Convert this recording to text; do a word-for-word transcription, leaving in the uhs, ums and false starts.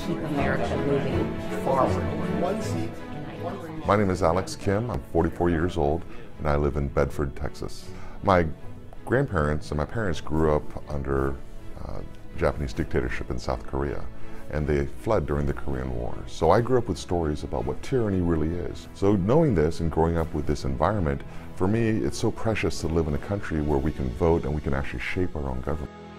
keep America moving forward. My name is Alex Kim. I'm forty-four years old, and I live in Bedford, Texas. My grandparents and my parents grew up under uh, Japanese dictatorship in South Korea, and they fled during the Korean War. So I grew up with stories about what tyranny really is. So knowing this and growing up with this environment, for me, it's so precious to live in a country where we can vote and we can actually shape our own government.